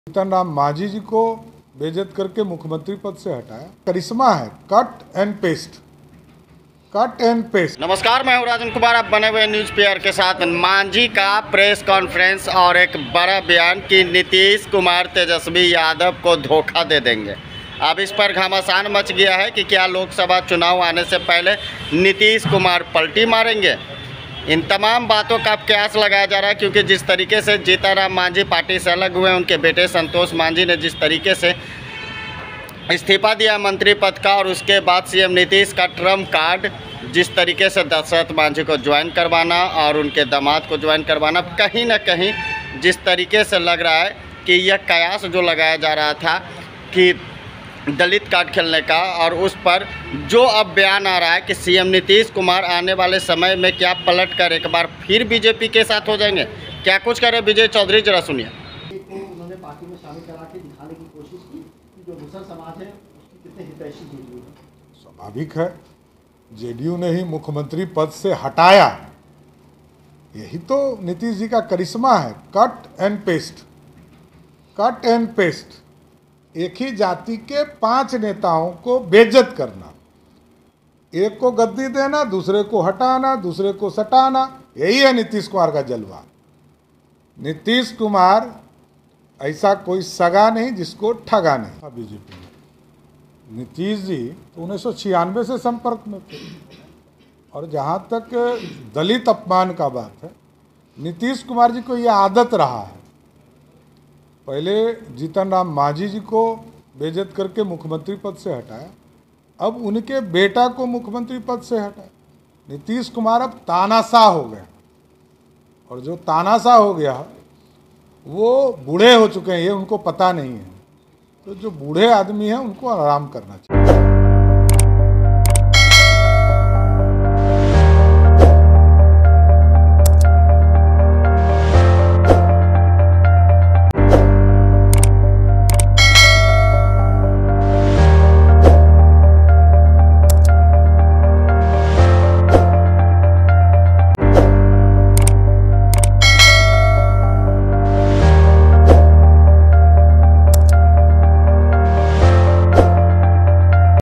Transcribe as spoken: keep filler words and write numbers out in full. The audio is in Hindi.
जीतन राम मांझी जी को बेइज्जत करके मुख्यमंत्री पद से हटाया। करिश्मा है, cut and paste, cut and paste. नमस्कार, मैं हूं राजन कुमार, आप बने हुए न्यूज पेयर के साथ। मांझी का प्रेस कॉन्फ्रेंस और एक बड़ा बयान कि नीतीश कुमार तेजस्वी यादव को धोखा दे देंगे। अब इस पर घमासान मच गया है कि क्या लोकसभा चुनाव आने से पहले नीतीश कुमार पलटी मारेंगे। इन तमाम बातों का कयास लगाया जा रहा है, क्योंकि जिस तरीके से जीतन राम मांझी पार्टी से अलग हुए, उनके बेटे संतोष मांझी ने जिस तरीके से इस्तीफा दिया मंत्री पद का, और उसके बाद सीएम नीतीश का ट्रम्प कार्ड जिस तरीके से दशरथ मांझी को ज्वाइन करवाना और उनके दामाद को ज्वाइन करवाना, कहीं ना कहीं जिस तरीके से लग रहा है कि यह कयास जो लगाया जा रहा था कि दलित कार्ड खेलने का, और उस पर जो अब बयान आ रहा है कि सीएम नीतीश कुमार आने वाले समय में क्या पलट कर एक बार फिर बीजेपी के साथ हो जाएंगे। क्या कुछ करे विजय चौधरी, जरा सुनिए। उन्होंने पार्टी में शामिल करा के दिखाने की कोशिश की कि जो मुसलमान समाज है उसकी कितने हितैषी जेडीयू है। स्वाभाविक है, जेडीयू ने ही मुख्यमंत्री पद से हटाया। यही तो नीतीश जी का करिश्मा है, cut and paste, cut and paste. एक ही जाति के पांच नेताओं को बेइज्जत करना, एक को गद्दी देना, दूसरे को हटाना, दूसरे को सटाना, यही है नीतीश कुमार का जलवा। नीतीश कुमार ऐसा कोई सगा नहीं जिसको ठगा नहीं। बीजेपी में नीतीश जी तो उन्नीस सौ छियानवे से संपर्क में थे, और जहाँ तक दलित अपमान का बात है, नीतीश कुमार जी को यह आदत रहा है। पहले जीतन राम मांझी जी को बेइज्जत करके मुख्यमंत्री पद से हटाया, अब उनके बेटा को मुख्यमंत्री पद से हटाया। नीतीश कुमार अब तानाशाह हो गए, और जो तानाशाह हो गया वो बूढ़े हो चुके हैं, ये उनको पता नहीं है। तो जो बूढ़े आदमी हैं उनको आराम करना चाहिए।